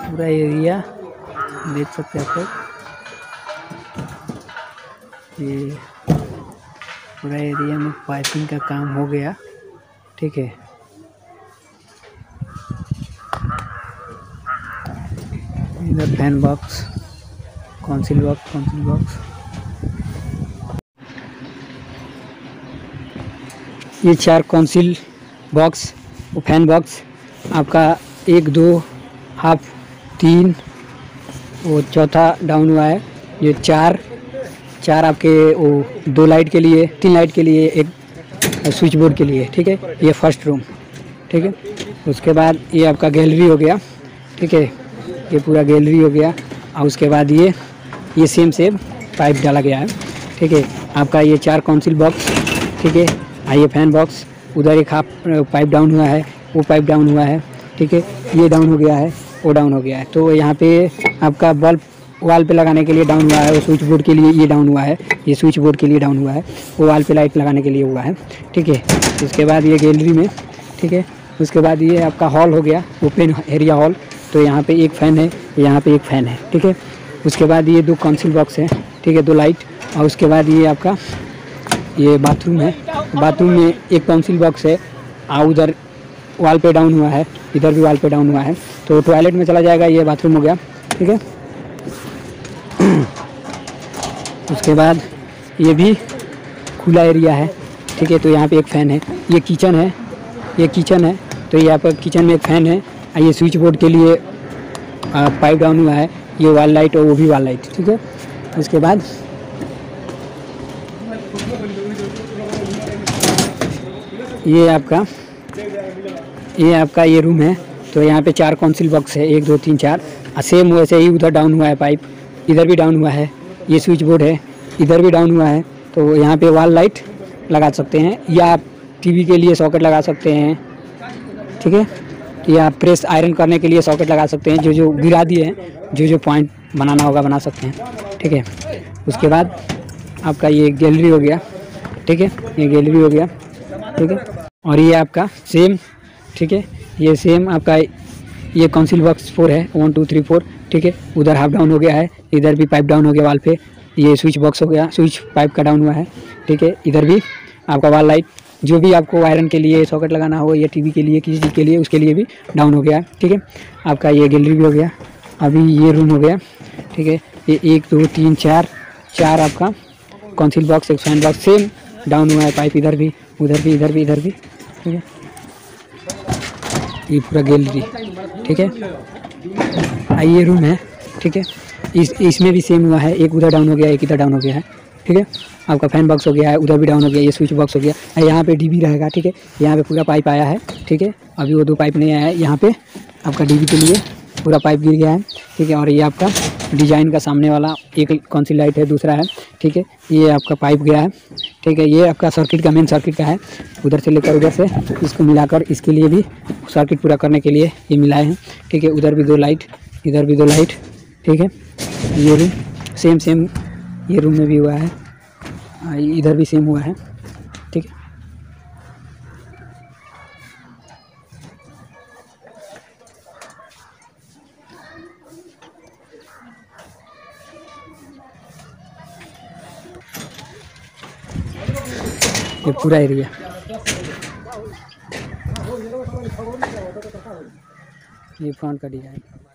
पूरा एरिया देख सकते हैं आप लोग। ये पूरा एरिया में पाइपिंग का काम हो गया, ठीक है। इधर फैन बॉक्स, काउंसिल बॉक्स। ये 4 काउंसिल बॉक्स और फैन बॉक्स आपका 1, 2, हाफ 3 और चौथा डाउन हुआ है। ये चार आपके वो 2 लाइट के लिए, 3 लाइट के लिए, 1 स्विच बोर्ड के लिए, ठीक है। ये फर्स्ट रूम, ठीक है। उसके बाद ये आपका गैलरी हो गया, ठीक है। ये पूरा गैलरी हो गया। और उसके बाद ये सेम पाइप डाला गया है, ठीक है। आपका ये 4 काउंसिल बॉक्स, ठीक है। ये फैन बॉक्स, उधर एक हाफ पाइप डाउन हुआ है, वो पाइप डाउन हुआ है, ठीक है। ये डाउन हो गया है, वो डाउन हो गया है। तो यहाँ पे आपका बल्ब वॉल पे लगाने के लिए डाउन हुआ है, वो स्विच बोर्ड के लिए ये डाउन हुआ है, ये स्विच बोर्ड के लिए डाउन हुआ है, वो वॉल पे लाइट लगाने के लिए हुआ है, ठीक है। उसके बाद ये गैलरी में, ठीक है। उसके बाद ये आपका हॉल हो गया, ओपन एरिया हॉल। तो यहाँ पे एक फ़ैन है, यहाँ पे एक फ़ैन है, ठीक है। उसके बाद ये 2 काउंसिल बॉक्स है, ठीक है, 2 लाइट। और उसके बाद ये आपका ये बाथरूम है। बाथरूम में 1 काउंसिल बॉक्स है, और उधर वॉल पे डाउन हुआ है, इधर भी वॉल पे डाउन हुआ है। तो टॉयलेट में चला जाएगा, ये बाथरूम हो गया, ठीक है। उसके बाद ये भी खुला एरिया है, ठीक है। तो यहाँ पे एक फ़ैन है। ये किचन है, तो यहाँ पर किचन में एक फ़ैन है। ये स्विच बोर्ड के लिए पाइप डाउन हुआ है, ये वॉल लाइट और वो भी वॉल लाइट, ठीक है। उसके बाद ये आपका ये रूम है। तो यहाँ पे 4 काउंसिल बॉक्स है, 1, 2, 3, 4। सेम वैसे ही उधर डाउन हुआ है पाइप, इधर भी डाउन हुआ है। ये स्विच बोर्ड है, इधर भी डाउन हुआ है। तो यहाँ पे वॉल लाइट लगा सकते हैं, या आप टीवी के लिए सॉकेट लगा सकते हैं, ठीक है। या प्रेस आयरन करने के लिए सॉकेट लगा सकते हैं। जो गिरा दिए हैं, जो पॉइंट बनाना होगा बना सकते हैं, ठीक है। उसके बाद आपका ये गैलरी हो गया, ठीक है। ये गैलरी हो गया, ठीक है। और ये आपका सेम, ठीक है। ये सेम आपका ये काउंसिल बॉक्स 4 है, 1, 2, 3, 4, ठीक है। उधर हाफ डाउन हो गया है, इधर भी पाइप डाउन हो गया वॉल पे। ये स्विच बॉक्स हो गया, स्विच पाइप का डाउन हुआ है, ठीक है। इधर भी आपका वॉल लाइट, जो भी आपको आयरन के लिए सॉकेट लगाना हो या टीवी के लिए, किसी चीज़ के लिए, उसके लिए भी डाउन हो गया है, ठीक है। आपका ये गैलरी भी हो गया। अभी ये रूम हो गया, ठीक है। ये 1, 2, 3, 4 आपका काउंसिल बॉक्स, एक फैन बॉक्स सेम डाउन हुआ है। पाइप इधर भी, उधर भी, इधर भी, इधर भी, ठीक है। ये पूरा गैलरी, ठीक है। ये रूम है, ठीक है। इसमें भी सेम हुआ है, एक उधर डाउन हो गया, एक इधर डाउन हो गया है, ठीक है। आपका फैन बॉक्स हो गया है, उधर भी डाउन हो गया, ये स्विच बॉक्स हो गया। यहाँ पे डीबी रहेगा, ठीक है। यहाँ पे पूरा पाइप आया है, ठीक है। अभी वो 2 पाइप नहीं आया है, यहाँ पे आपका डीबी के लिए पूरा पाइप गिर गया है, ठीक है। और ये आपका डिजाइन का सामने वाला एक काउंसिल लाइट है, दूसरा है, ठीक है। ये आपका पाइप गया है, ठीक है। ये आपका सर्किट का मेन सर्किट का है, उधर से लेकर उधर से इसको मिलाकर इसके लिए भी सर्किट पूरा करने के लिए ये मिलाए हैं, ठीक है। उधर भी 2 लाइट, इधर भी 2 लाइट, ठीक है। ये रूम सेम ये रूम में भी हुआ है, इधर भी सेम हुआ है, ठीक है। ये पूरा एरिया, ये फ्रंट का डिजाइन।